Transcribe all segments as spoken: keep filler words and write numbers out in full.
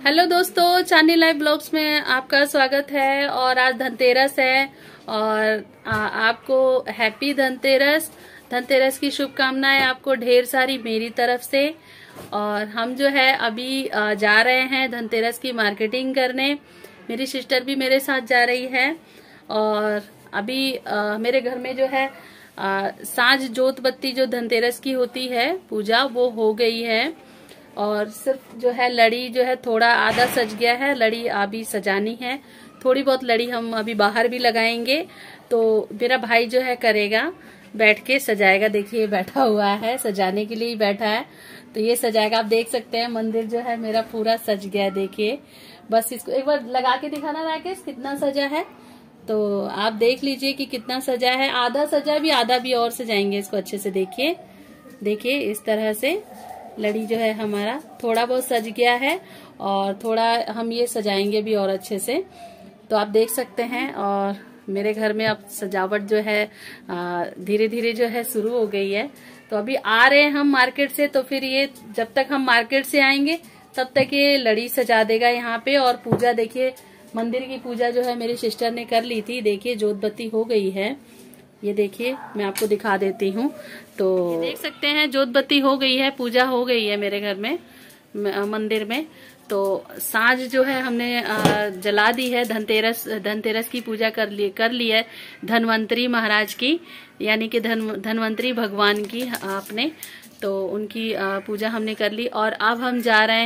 Hello दोस्तों, चांदनी live blogs में आपका स्वागत है। और आज धनतेरस है और आ, आपको हैप्पी धनतेरस धनतेरस की शुभकामनाएं आपको ढेर सारी मेरी तरफ से। और हम जो है अभी आ, जा रहे हैं धनतेरस की मार्केटिंग करने। मेरी सिस्टर भी मेरे साथ जा रही है। और अभी आ, मेरे घर में जो है आ, साँझ जोत बत्ती जो धनतेरस की होती है पूजा, वो हो गई है। और सिर्फ जो है लड़ी जो है थोड़ा आधा सज गया है, लड़ी अभी सजानी है। थोड़ी बहुत लड़ी हम अभी बाहर भी लगाएंगे, तो मेरा भाई जो है करेगा, बैठ के सजाएगा। देखिए बैठा हुआ है, सजाने के लिए ही बैठा है, तो ये सजाएगा। आप देख सकते हैं मंदिर जो है मेरा पूरा सज गया है। देखिए बस इसको एक बार लगा के दिखाना राकेश, कितना सजा है। तो आप देख लीजिए कि कितना सजा है। आधा सजा भी, आधा भी और सजाएंगे इसको अच्छे से। देखिए देखिए इस तरह से लड़ी जो है हमारा थोड़ा बहुत सज गया है और थोड़ा हम ये सजाएंगे भी और अच्छे से। तो आप देख सकते हैं। और मेरे घर में अब सजावट जो है धीरे धीरे जो है शुरू हो गई है। तो अभी आ रहे हैं हम मार्केट से, तो फिर ये जब तक हम मार्केट से आएंगे तब तक ये लड़ी सजा देगा यहाँ पे। और पूजा देखिए, मंदिर की पूजा जो है मेरी सिस्टर ने कर ली थी। देखिए जोत बत्ती हो गई है, ये देखिए मैं आपको दिखा देती हूँ। तो देख सकते हैं जोत बत्ती हो गई है, पूजा हो गई है मेरे घर में मंदिर में। तो साँझ जो है हमने जला दी है। धनतेरस धनतेरस की पूजा कर ली कर ली है धनवंतरी महाराज की, यानी कि धन धनवंतरी भगवान की आपने। तो उनकी पूजा हमने कर ली। और अब हम जा रहे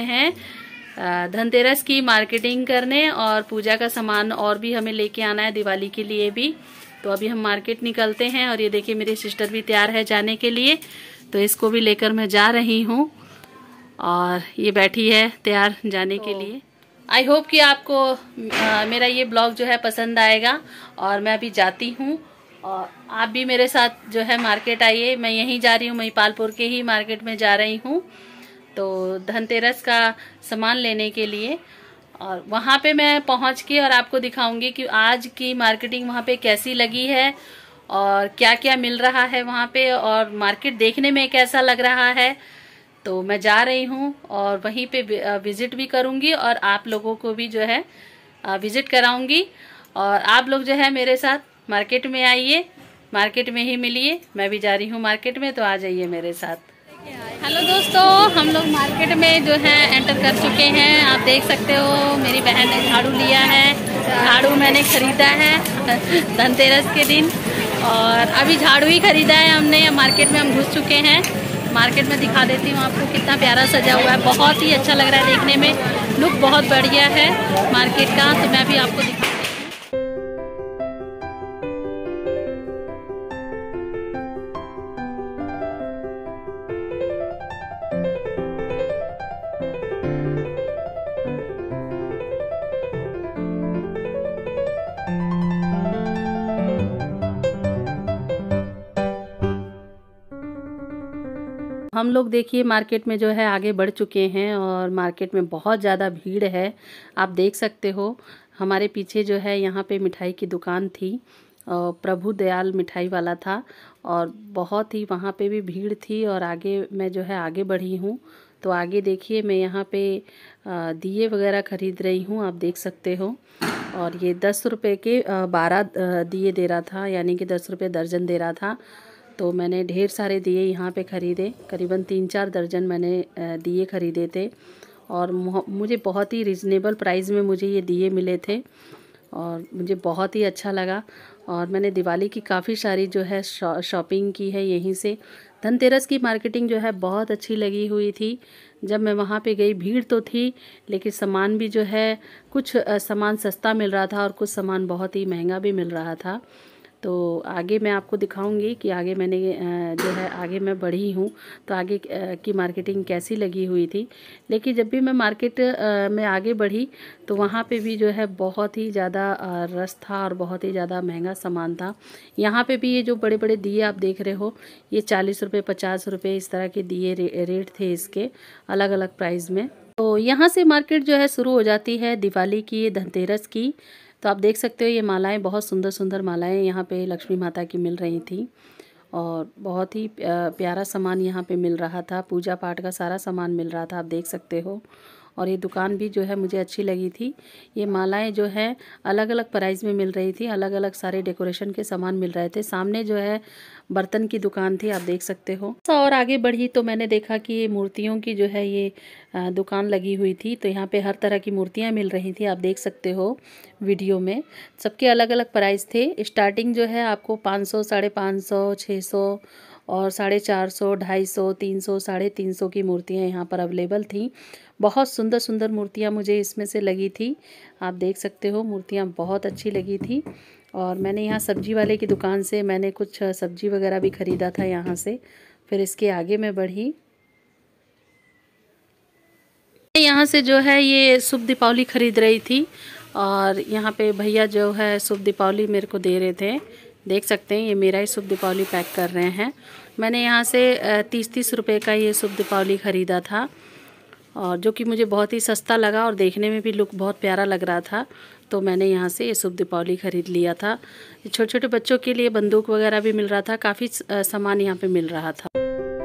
हैं धनतेरस की मार्केटिंग करने, और पूजा का सामान और भी हमें लेके आना है दिवाली के लिए भी। तो अभी हम मार्केट निकलते हैं। और ये देखिए मेरी सिस्टर भी तैयार है जाने के लिए, तो इसको भी लेकर मैं जा रही हूँ। और ये बैठी है तैयार जाने तो के लिए। आई होप कि आपको आ, मेरा ये ब्लॉग जो है पसंद आएगा। और मैं अभी जाती हूँ, और आप भी मेरे साथ जो है मार्केट आइए। मैं यहीं जा रही हूँ, महिपालपुर के ही मार्केट में जा रही हूँ, तो धनतेरस का सामान लेने के लिए। और वहाँ पे मैं पहुँच के और आपको दिखाऊंगी कि आज की मार्केटिंग वहाँ पे कैसी लगी है और क्या क्या मिल रहा है वहाँ पे, और मार्केट देखने में कैसा लग रहा है। तो मैं जा रही हूँ और वहीं पे विजिट भी करूँगी, और आप लोगों को भी जो है विजिट कराऊंगी। और आप लोग जो है मेरे साथ मार्केट में आइए, मार्केट में ही मिलिए। मैं भी जा रही हूँ मार्केट में, तो आ जाइए मेरे साथ। हेलो दोस्तों, हम लोग मार्केट में जो है एंटर कर चुके हैं। आप देख सकते हो मेरी बहन ने झाड़ू लिया है। झाड़ू मैंने खरीदा है धनतेरस के दिन, और अभी झाड़ू ही खरीदा है हमने। मार्केट में हम घुस चुके हैं। मार्केट में दिखा देती हूँ आपको कितना प्यारा सजा हुआ है। बहुत ही अच्छा लग रहा है देखने में, लुक बहुत बढ़िया है मार्केट का। तो मैं भी आपको दिखा हम लोग देखिए मार्केट में जो है आगे बढ़ चुके हैं, और मार्केट में बहुत ज़्यादा भीड़ है। आप देख सकते हो हमारे पीछे जो है यहाँ पे मिठाई की दुकान थी, और प्रभु दयाल मिठाई वाला था, और बहुत ही वहाँ पे भी भीड़ थी। और आगे मैं जो है आगे बढ़ी हूँ, तो आगे देखिए मैं यहाँ पे दिए वगैरह ख़रीद रही हूँ, आप देख सकते हो। और ये दस रुपये के बारह दिए दे रहा था, यानी कि दस रुपये दर्जन दे रहा था। तो मैंने ढेर सारे दिए यहाँ पे ख़रीदे, करीबन तीन चार दर्जन मैंने दिए ख़रीदे थे। और मुझे बहुत ही रिजनेबल प्राइस में मुझे ये दिए मिले थे, और मुझे बहुत ही अच्छा लगा। और मैंने दिवाली की काफ़ी सारी जो है शॉपिंग की है यहीं से। धनतेरस की मार्केटिंग जो है बहुत अच्छी लगी हुई थी। जब मैं वहाँ पे गई भीड़ तो थी, लेकिन सामान भी जो है कुछ सामान सस्ता मिल रहा था और कुछ सामान बहुत ही महंगा भी मिल रहा था। तो आगे मैं आपको दिखाऊंगी कि आगे मैंने जो है आगे मैं बढ़ी हूँ, तो आगे की मार्केटिंग कैसी लगी हुई थी। लेकिन जब भी मैं मार्केट में आगे बढ़ी, तो वहाँ पे भी जो है बहुत ही ज़्यादा रश था और बहुत ही ज़्यादा महंगा सामान था। यहाँ पे भी ये जो बड़े बड़े दिए आप देख रहे हो, ये चालीस रुपये पचास रुपये इस तरह के दिए रे, रेट थे इसके, अलग अलग प्राइस में। तो यहाँ से मार्केट जो है शुरू हो जाती है दिवाली की, धनतेरस की। तो आप देख सकते हो ये मालाएं, बहुत सुंदर सुंदर मालाएं यहाँ पे लक्ष्मी माता की मिल रही थी। और बहुत ही प्यारा सामान यहाँ पे मिल रहा था, पूजा पाठ का सारा सामान मिल रहा था, आप देख सकते हो। और ये दुकान भी जो है मुझे अच्छी लगी थी। ये मालाएं जो है अलग अलग प्राइस में मिल रही थी, अलग अलग सारे डेकोरेशन के सामान मिल रहे थे। सामने जो है बर्तन की दुकान थी, आप देख सकते हो। और आगे बढ़ी तो मैंने देखा कि ये मूर्तियों की जो है ये दुकान लगी हुई थी। तो यहाँ पे हर तरह की मूर्तियाँ मिल रही थी, आप देख सकते हो वीडियो में। सबके अलग अलग प्राइस थे। स्टार्टिंग जो है आपको पाँच सौ, साढ़े पाँच सौ, छः सौ और साढ़े चार सौ, ढाई सौ, तीन सौ, साढ़े तीन सौ की मूर्तियाँ यहाँ पर अवेलेबल थी। बहुत सुंदर सुंदर मूर्तियाँ मुझे इसमें से लगी थी, आप देख सकते हो। मूर्तियाँ बहुत अच्छी लगी थी। और मैंने यहाँ सब्जी वाले की दुकान से मैंने कुछ सब्जी वगैरह भी ख़रीदा था यहाँ से। फिर इसके आगे मैं बढ़ी, यहाँ से जो है ये शुभ दीपावली ख़रीद रही थी। और यहाँ पे भैया जो है शुभ दीपावली मेरे को दे रहे थे, देख सकते हैं। ये मेरा ही शुभ दीपावली पैक कर रहे हैं। मैंने यहाँ से तीस तीस रुपए का ये शुभ दीपावली ख़रीदा था, और जो कि मुझे बहुत ही सस्ता लगा और देखने में भी लुक बहुत प्यारा लग रहा था। तो मैंने यहाँ से ये शुभ दीपावली ख़रीद लिया था। छोटे छोटे बच्चों के लिए बंदूक वगैरह भी मिल रहा था, काफ़ी सामान यहाँ पे मिल रहा था।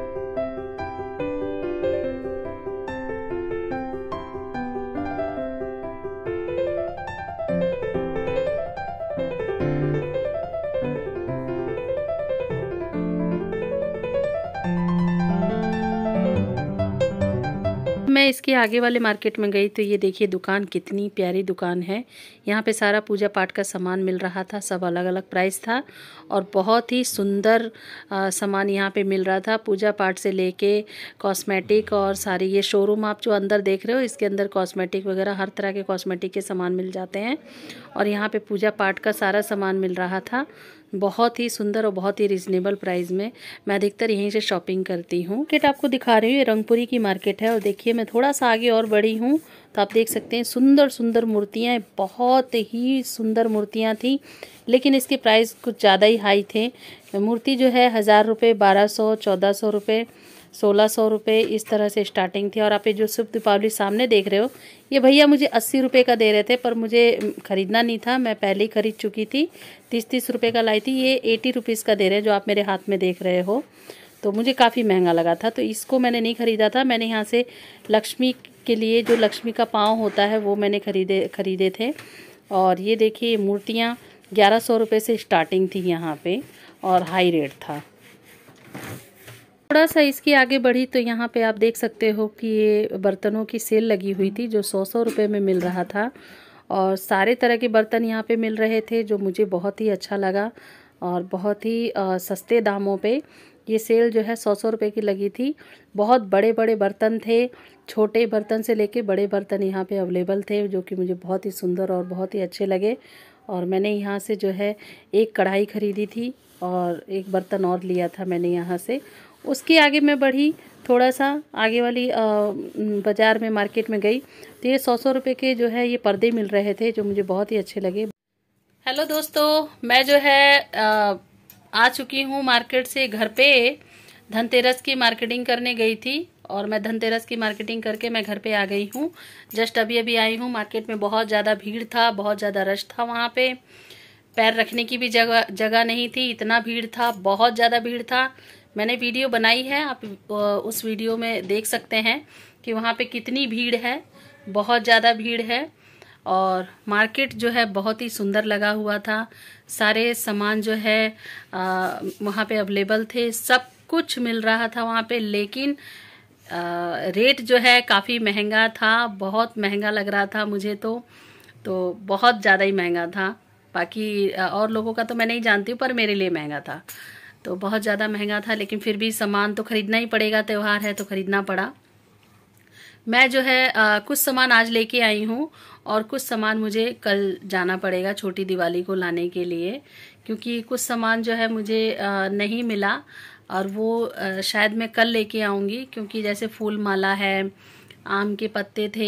मैं इसके आगे वाले मार्केट में गई तो ये देखिए दुकान कितनी प्यारी दुकान है। यहाँ पे सारा पूजा पाठ का सामान मिल रहा था, सब अलग अलग प्राइस था और बहुत ही सुंदर सामान यहाँ पे मिल रहा था। पूजा पाठ से लेके कॉस्मेटिक और सारी, ये शोरूम आप जो अंदर देख रहे हो इसके अंदर कॉस्मेटिक वगैरह हर तरह के कॉस्मेटिक के सामान मिल जाते हैं। और यहाँ पे पूजा पाठ का सारा सामान मिल रहा था, बहुत ही सुंदर और बहुत ही रिजनेबल प्राइस में। मैं अधिकतर यहीं से शॉपिंग करती हूँ। मार्केट आपको दिखा रही हूँ, ये रंगपुरी की मार्केट है। और देखिए मैं थोड़ा सा आगे और बढ़ी हूँ तो आप देख सकते हैं सुंदर सुंदर मूर्तियाँ, बहुत ही सुंदर मूर्तियाँ थी, लेकिन इसके प्राइस कुछ ज़्यादा ही हाई थे। मूर्ति जो है हज़ार रुपये, बारह सौ, चौदह सौ रुपये, सोलह सौ रुपये इस तरह से स्टार्टिंग थी। और आप ये जो शुभ दीपावली सामने देख रहे हो ये भैया मुझे अस्सी रुपये का दे रहे थे, पर मुझे ख़रीदना नहीं था, मैं पहले ही ख़रीद चुकी थी। तीस तीस रुपये का लाई थी, ये एटी रुपीज़ का दे रहे हैं जो आप मेरे हाथ में देख रहे हो। तो मुझे काफ़ी महंगा लगा था, तो इसको मैंने नहीं ख़रीदा था। मैंने यहाँ से लक्ष्मी के लिए जो लक्ष्मी का पाँव होता है वो मैंने ख़रीदे ख़रीदे थे। और ये देखिए मूर्तियाँ ग्यारह सौ रुपये से स्टार्टिंग थी यहाँ पे और हाई रेट था। थोड़ा सा इसकी आगे बढ़ी तो यहाँ पे आप देख सकते हो कि ये बर्तनों की सेल लगी हुई थी जो सौ सौ रुपये में मिल रहा था। और सारे तरह के बर्तन यहाँ पे मिल रहे थे जो मुझे बहुत ही अच्छा लगा और बहुत ही आ, सस्ते दामों पे ये सेल जो है सौ सौ रुपये की लगी थी। बहुत बड़े बड़े बर्तन थे, छोटे बर्तन से लेके बड़े बर्तन यहाँ पे अवेलेबल थे जो कि मुझे बहुत ही सुंदर और बहुत ही अच्छे लगे। और मैंने यहाँ से जो है एक कढ़ाई ख़रीदी थी और एक बर्तन और लिया था मैंने यहाँ से। उसके आगे मैं बढ़ी, थोड़ा सा आगे वाली बाज़ार में मार्केट में गई तो ये सौ सौ रुपये के जो है ये पर्दे मिल रहे थे जो मुझे बहुत ही अच्छे लगे। हेलो दोस्तों, मैं जो है आ, आ चुकी हूँ मार्केट से घर पे। धनतेरस की मार्केटिंग करने गई थी और मैं धनतेरस की मार्केटिंग करके मैं घर पे आ गई हूँ। जस्ट अभी अभी आई हूँ। मार्केट में बहुत ज़्यादा भीड़ था, बहुत ज़्यादा रश था, वहाँ पे पैर रखने की भी जगह जगह नहीं थी, इतना भीड़ था, बहुत ज़्यादा भीड़ था। मैंने वीडियो बनाई है, आप उस वीडियो में देख सकते हैं कि वहाँ पे कितनी भीड़ है, बहुत ज़्यादा भीड़ है। और मार्केट जो है बहुत ही सुंदर लगा हुआ था, सारे सामान जो है आ, वहाँ पे अवेलेबल थे, सब कुछ मिल रहा था वहाँ पे। लेकिन आ, रेट जो है काफ़ी महंगा था, बहुत महंगा लग रहा था मुझे तो तो बहुत ज़्यादा ही महंगा था। बाकी और लोगों का तो मैं नहीं जानती हूँ, पर मेरे लिए महंगा था, तो बहुत ज़्यादा महंगा था। लेकिन फिर भी सामान तो ख़रीदना ही पड़ेगा, त्यौहार है तो ख़रीदना पड़ा। मैं जो है आ, कुछ सामान आज लेके आई हूँ और कुछ सामान मुझे कल जाना पड़ेगा छोटी दिवाली को लाने के लिए, क्योंकि कुछ सामान जो है मुझे आ, नहीं मिला और वो आ, शायद मैं कल लेके आऊँगी। क्योंकि जैसे फूल माला है, आम के पत्ते थे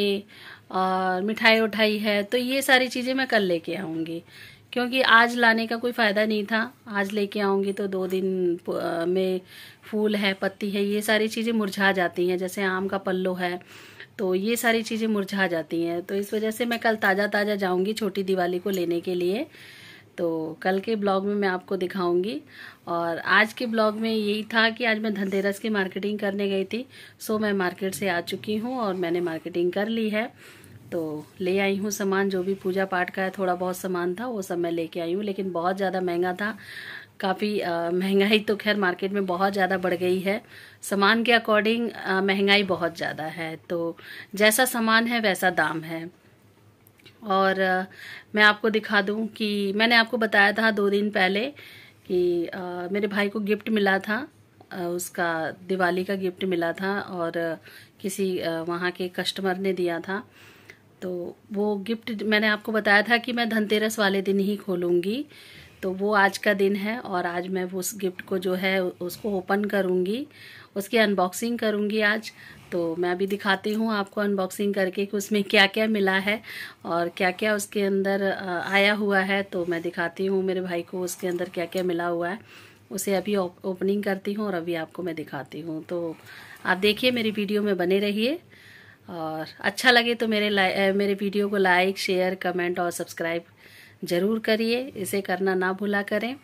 और मिठाई उठाई है, तो ये सारी चीज़ें मैं कल लेके आऊँगी, क्योंकि आज लाने का कोई फ़ायदा नहीं था। आज लेके आऊँगी तो दो दिन में फूल है, पत्ती है, ये सारी चीज़ें मुरझा जाती हैं। जैसे आम का पल्लो है तो ये सारी चीज़ें मुरझा जाती हैं, तो इस वजह से मैं कल ताज़ा ताज़ा जाऊँगी छोटी दिवाली को लेने के लिए। तो कल के ब्लॉग में मैं आपको दिखाऊंगी। और आज के ब्लॉग में यही था कि आज मैं धनतेरस की मार्केटिंग करने गई थी। सो मैं मार्केट से आ चुकी हूँ और मैंने मार्केटिंग कर ली है। तो ले आई हूँ सामान, जो भी पूजा पाठ का है थोड़ा बहुत सामान था वो सब मैं लेके आई हूँ, लेकिन बहुत ज़्यादा महंगा था। काफ़ी महंगाई तो खैर मार्केट में बहुत ज़्यादा बढ़ गई है। सामान के अकॉर्डिंग महंगाई बहुत ज़्यादा है, तो जैसा सामान है वैसा दाम है। और आ, मैं आपको दिखा दूं कि मैंने आपको बताया था दो दिन पहले कि आ, मेरे भाई को गिफ्ट मिला था, आ, उसका दिवाली का गिफ्ट मिला था और आ, किसी आ, वहाँ के कस्टमर ने दिया था। तो वो गिफ्ट मैंने आपको बताया था कि मैं धनतेरस वाले दिन ही खोलूँगी, तो वो आज का दिन है और आज मैं उस गिफ्ट को जो है उसको ओपन करूँगी, उसकी अनबॉक्सिंग करूँगी आज। तो मैं अभी दिखाती हूँ आपको अनबॉक्सिंग करके कि उसमें क्या क्या मिला है और क्या क्या उसके अंदर आया हुआ है। तो मैं दिखाती हूँ मेरे भाई को उसके अंदर क्या क्या मिला हुआ है, उसे अभी ओपनिंग करती हूँ और अभी आपको मैं दिखाती हूँ। तो आप देखिए, मेरी वीडियो में बने रहिए और अच्छा लगे तो मेरे मेरे वीडियो को लाइक, शेयर, कमेंट और सब्सक्राइब ज़रूर करिए, इसे करना ना भूला करें।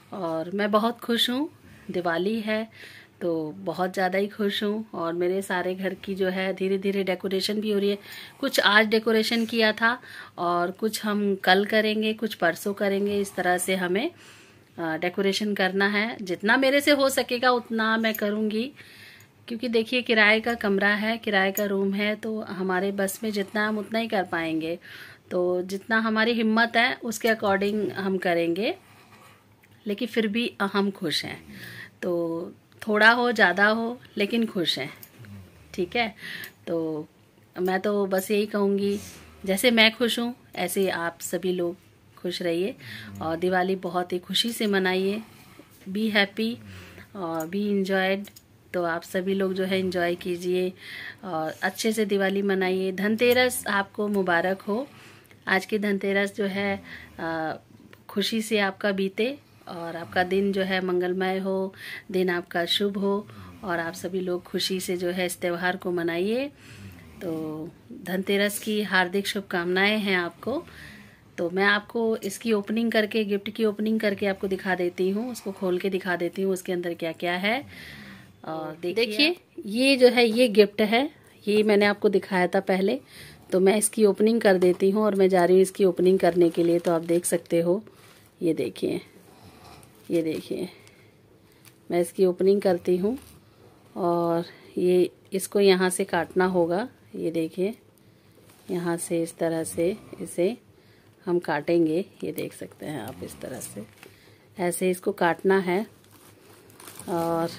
और मैं बहुत खुश हूँ, दिवाली है तो बहुत ज़्यादा ही खुश हूँ। और मेरे सारे घर की जो है धीरे धीरे डेकोरेशन भी हो रही है। कुछ आज डेकोरेशन किया था और कुछ हम कल करेंगे, कुछ परसों करेंगे। इस तरह से हमें डेकोरेशन करना है। जितना मेरे से हो सकेगा उतना मैं करूँगी, क्योंकि देखिए किराए का कमरा है, किराए का रूम है, तो हमारे बस में जितना हम उतना ही कर पाएंगे। तो जितना हमारी हिम्मत है उसके अकॉर्डिंग हम करेंगे, लेकिन फिर भी हम खुश हैं। तो थोड़ा हो ज़्यादा हो लेकिन खुश हैं, ठीक है। तो मैं तो बस यही कहूँगी, जैसे मैं खुश हूँ ऐसे आप सभी लोग खुश रहिए और दिवाली बहुत ही खुशी से मनाइए। बी हैप्पी और बी इंजॉयड। तो आप सभी लोग जो है एंजॉय कीजिए और अच्छे से दिवाली मनाइए। धनतेरस आपको मुबारक हो। आज की धनतेरस जो है आ, खुशी से आपका बीते और आपका दिन जो है मंगलमय हो, दिन आपका शुभ हो और आप सभी लोग खुशी से जो है इस त्यौहार को मनाइए। तो धनतेरस की हार्दिक शुभकामनाएं हैं आपको। तो मैं आपको इसकी ओपनिंग करके, गिफ्ट की ओपनिंग करके आपको दिखा देती हूँ, उसको खोल के दिखा देती हूँ उसके अंदर क्या क्या है। और देखिए ये जो है ये गिफ्ट है, ये मैंने आपको दिखाया था पहले। तो मैं इसकी ओपनिंग कर देती हूँ और मैं जा रही हूँ इसकी ओपनिंग करने के लिए। तो आप देख सकते हो, ये देखिए, ये देखिए मैं इसकी ओपनिंग करती हूँ और ये इसको यहाँ से काटना होगा। ये देखिए यहाँ से इस तरह से इसे हम काटेंगे, ये देख सकते हैं आप, इस तरह से ऐसे इसको काटना है। और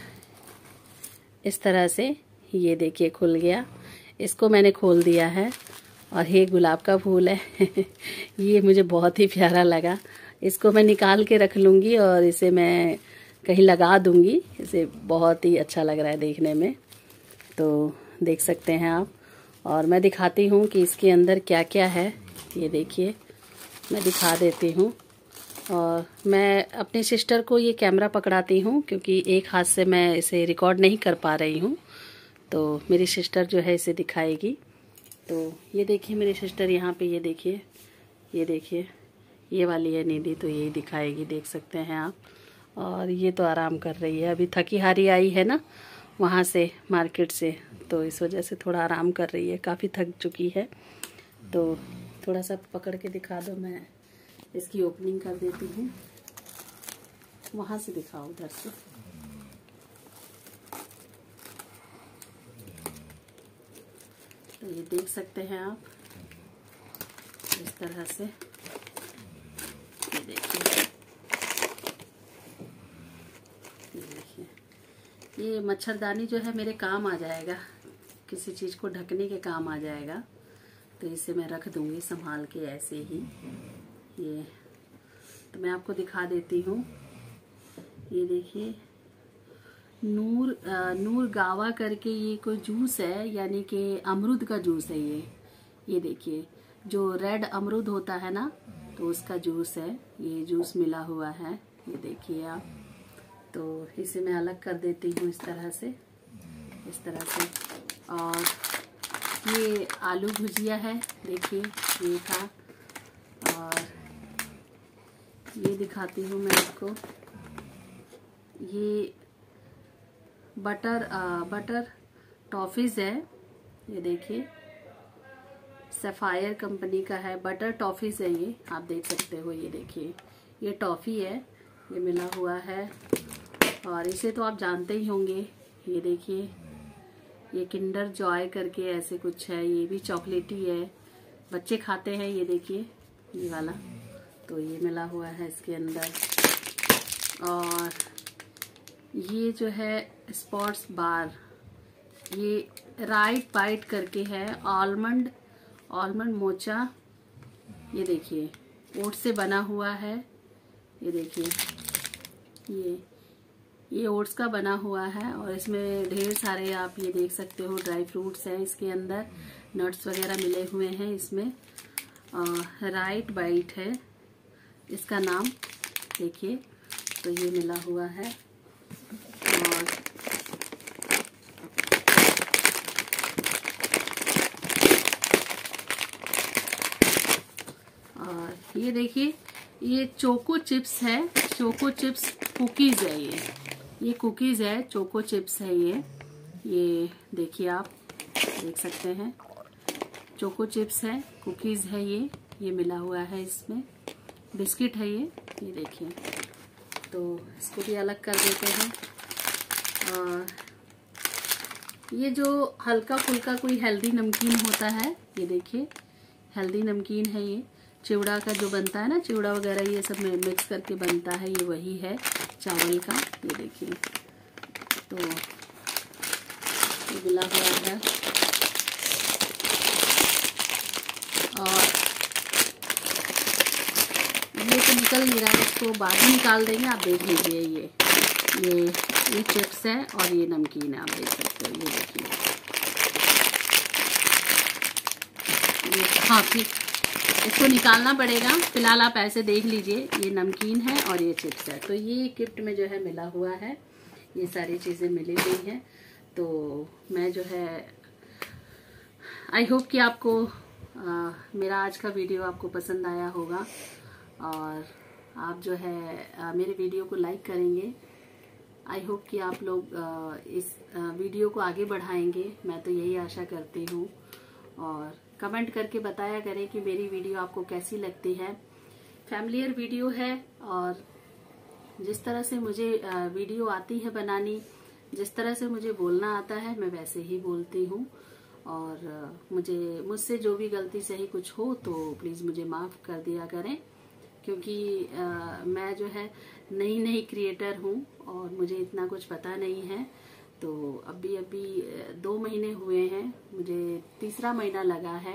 इस तरह से ये देखिए खुल गया, इसको मैंने खोल दिया है। और ये गुलाब का फूल है ये मुझे बहुत ही प्यारा लगा। इसको मैं निकाल के रख लूँगी और इसे मैं कहीं लगा दूँगी। इसे बहुत ही अच्छा लग रहा है देखने में, तो देख सकते हैं आप। और मैं दिखाती हूँ कि इसके अंदर क्या क्या है। ये देखिए मैं दिखा देती हूँ। और मैं अपनी सिस्टर को ये कैमरा पकड़ाती हूँ क्योंकि एक हाथ से मैं इसे रिकॉर्ड नहीं कर पा रही हूँ, तो मेरी सिस्टर जो है इसे दिखाएगी। तो ये देखिए मेरी सिस्टर यहाँ पे, ये देखिए, ये देखिए ये वाली है निधि, तो यही दिखाएगी, देख सकते हैं आप। और ये तो आराम कर रही है, अभी थकी हारी आई है ना वहाँ से, मार्केट से, तो इस वजह से थोड़ा आराम कर रही है, काफ़ी थक चुकी है। तो थोड़ा सा पकड़ के दिखा दो, मैं इसकी ओपनिंग कर देती हूँ। वहाँ से दिखाओ, उधर से। तो ये देख सकते हैं आप इस तरह से, ये देखिए, ये देखिए ये मच्छरदानी जो है मेरे काम आ जाएगा, किसी चीज़ को ढकने के काम आ जाएगा। तो इसे मैं रख दूँगी संभाल के ऐसे ही। ये तो मैं आपको दिखा देती हूँ। ये देखिए नूर आ, नूर गावा करके ये कोई जूस है, यानी कि अमरूद का जूस है ये। ये देखिए जो रेड अमरूद होता है ना, तो उसका जूस है, ये जूस मिला हुआ है, ये देखिए आप। तो इसे मैं अलग कर देती हूँ इस तरह से, इस तरह से। और ये आलू भुजिया है, देखिए ये था। और ये दिखाती हूँ मैं आपको। ये बटर आ, बटर टॉफीज है। ये देखिए सफायर कंपनी का है, बटर टॉफीज है ये, आप देख सकते हो। ये देखिए ये टॉफी है, ये मिला हुआ है और इसे तो आप जानते ही होंगे। ये देखिए ये किंडर जॉय करके ऐसे कुछ है, ये भी चॉकलेटी है, बच्चे खाते हैं। ये देखिए ये वाला, तो ये मिला हुआ है इसके अंदर। और ये जो है स्पोर्ट्स बार, ये राइट बाइट करके है, आलमंड आलमंड मोचा। ये देखिए ओट्स से बना हुआ है। ये देखिए ये ये ओट्स का बना हुआ है और इसमें ढेर सारे आप ये देख सकते हो ड्राई फ्रूट्स हैं इसके अंदर, नट्स वगैरह मिले हुए हैं इसमें। राइट बाइट है इसका नाम, देखिए। तो ये मिला हुआ है और और ये देखिए ये चोको चिप्स है, चोको चिप्स कुकीज है। ये ये कुकीज है, चोको चिप्स है ये। ये देखिए आप देख सकते हैं, चोको चिप्स है, कुकीज है ये ये मिला हुआ है इसमें। बिस्किट है ये ये देखिए। तो इसको भी अलग कर देते हैं। और ये जो हल्का फुल्का कोई हेल्दी नमकीन होता है, ये देखिए हेल्दी नमकीन है ये। चिवड़ा का जो बनता है ना, चिवड़ा वगैरह ये सब में मिक्स करके बनता है, ये वही है चावल का। ये देखिए तो ये मिला हुआ है। और ये तो निकल नहीं रहा है, इसको बाद में निकाल देंगे। आप देख लीजिए ये ये ये चिप्स है और ये नमकीन है, आप देख सकते हो। ये देखिए ये, हाँ फिर इसको निकालना पड़ेगा, फिलहाल आप ऐसे देख लीजिए। ये नमकीन है और ये चिप्स है। तो ये गिफ्ट में जो है मिला हुआ है, ये सारी चीजें मिली हुई हैं। तो मैं जो है आई होप कि आपको आ, मेरा आज का वीडियो आपको पसंद आया होगा और आप जो है आ, मेरे वीडियो को लाइक करेंगे। आई होप कि आप लोग आ, इस आ, वीडियो को आगे बढ़ाएंगे, मैं तो यही आशा करती हूँ। और कमेंट करके बताया करें कि मेरी वीडियो आपको कैसी लगती है। फैमिलियर वीडियो है और जिस तरह से मुझे वीडियो आती है बनानी, जिस तरह से मुझे बोलना आता है, मैं वैसे ही बोलती हूँ। और मुझे मुझसे जो भी गलती सही कुछ हो तो प्लीज़ मुझे माफ़ कर दिया करें, क्योंकि आ, मैं जो है नई नई क्रिएटर हूँ और मुझे इतना कुछ पता नहीं है। तो अभी अभी दो महीने हुए हैं, मुझे तीसरा महीना लगा है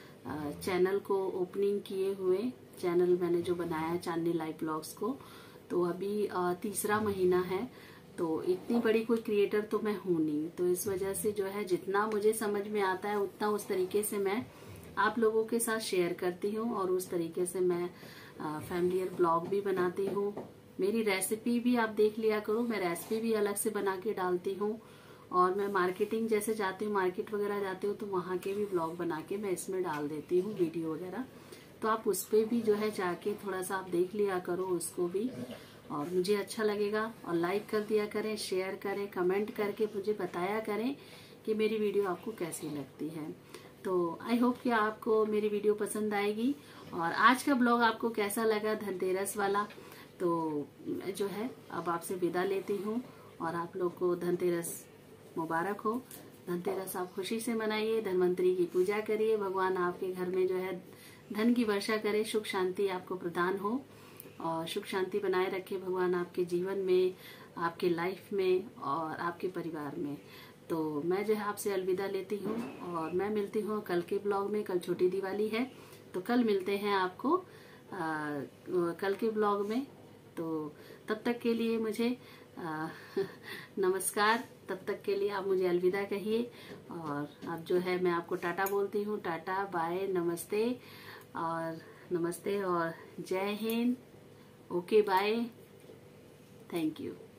चैनल को ओपनिंग किए हुए। चैनल मैंने जो बनाया चांदनी लाइव ब्लॉग्स को, तो अभी तीसरा महीना है। तो इतनी बड़ी कोई क्रिएटर तो मैं हूँ नहीं, तो इस वजह से जो है जितना मुझे समझ में आता है उतना उस तरीके से मैं आप लोगों के साथ शेयर करती हूँ और उस तरीके से मैं फैमिलियर ब्लॉग भी बनाती हूँ। मेरी रेसिपी भी आप देख लिया करो, मैं रेसिपी भी अलग से बना के डालती हूँ। और मैं मार्केटिंग जैसे जाती हूँ, मार्केट वगैरह जाती हूँ, तो वहाँ के भी ब्लॉग बना के मैं इसमें डाल देती हूँ वीडियो वगैरह। तो आप उस पर भी जो है जाके थोड़ा सा आप देख लिया करो उसको भी, और मुझे अच्छा लगेगा। और लाइक कर दिया करें, शेयर करें, कमेंट करके मुझे बताया करें कि मेरी वीडियो आपको कैसी लगती है। तो आई होप कि आपको मेरी वीडियो पसंद आएगी। और आज का ब्लॉग आपको कैसा लगा धनतेरस वाला, तो मैं जो है अब आपसे विदा लेती हूँ। और आप लोग को धनतेरस मुबारक हो। धनतेरस आप खुशी से मनाइए, धनवंतरी की पूजा करिए, भगवान आपके घर में जो है धन की वर्षा करे, सुख शांति आपको प्रदान हो और सुख शांति बनाए रखे भगवान आपके जीवन में, आपके लाइफ में और आपके परिवार में। तो मैं जो है आपसे अलविदा लेती हूँ और मैं मिलती हूँ कल के ब्लॉग में। कल छोटी दिवाली है, तो कल मिलते हैं आपको आ, कल के ब्लॉग में। तो तब तक के लिए मुझे आ, नमस्कार। तब तक के लिए आप मुझे अलविदा कहिए। और अब जो है मैं आपको टाटा बोलती हूँ। टाटा, बाय, नमस्ते और नमस्ते और जय Hind. Okay, bye, thank you.